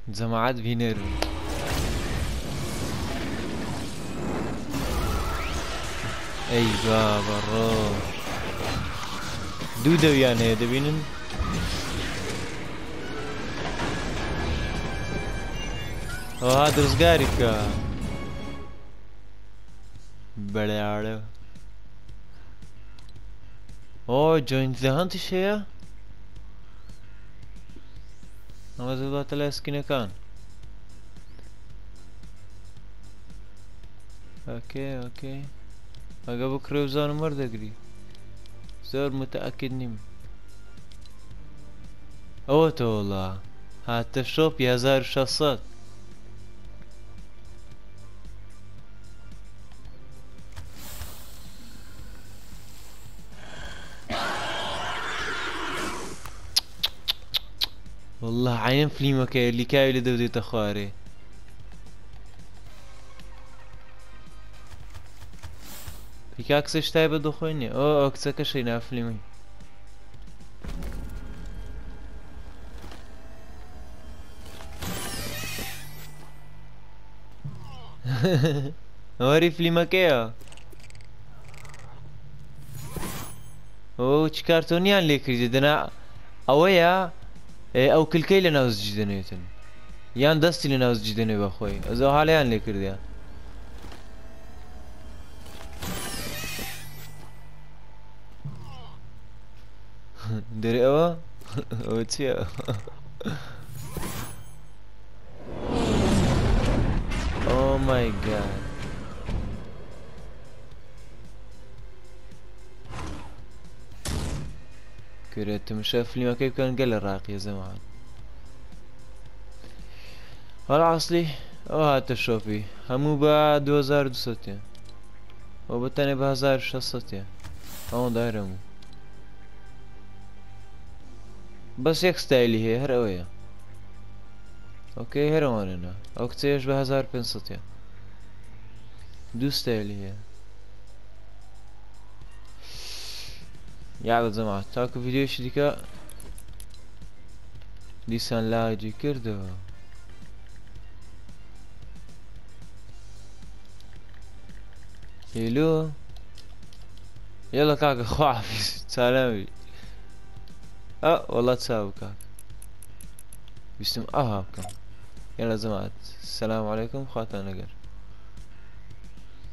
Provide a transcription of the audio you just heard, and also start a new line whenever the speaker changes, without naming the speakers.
جەماعەت بینەر ئەی بابەڕۆ دوو دەویان هەیە دەبینن ئەوها دەستگاری بکە بەڵێاڵە ئۆ جۆینت لە هەنتیش هەیە ئەمە دەباتە لای سکینەکان ئۆکێ ئۆکێ ئەگە بکرێ و زانم وەردەگری زۆر متەئەکید نیم ئەوە تۆڵە هاتە شۆپی 1600 والله عین فلیمەکەیە لیکاوی لە دەودێتە خوارێ پیکا کسش تایبەت دەخۆی نییە ئەو کچەکەشەی نافلیمی ئەوەری فلیمەکەیە ئەو چ کارتۆنیان لێ کردی دەنا ئەوەیە ئەو کلکەی لە ناوزجی دەنێتن یان دەستی لە ناوزجی دەنێ بەخۆی ئەزەو حالیان لێ کردیان دەرێ ئەوە ئەوە چییە ئۆ مای گاد كريتمشى فيلم كيف كان قال الراقي يا زمان هلا اصلي او هات الشوفي همو با 2200 و بتاني ب 1600 اون دايرمو بس يك ستايلي هي هرويه اوكي هرواننا او كتيش ب 1500 دو ستايلي هي يا جماعة تاكو فيديو شديكا دیسان لاجی کردەوە هیلو يلا كاكا خواحفظ سلامي والله تساوي كاكا بيستم بكم يلا زمات السلام عليكم خاطر نقر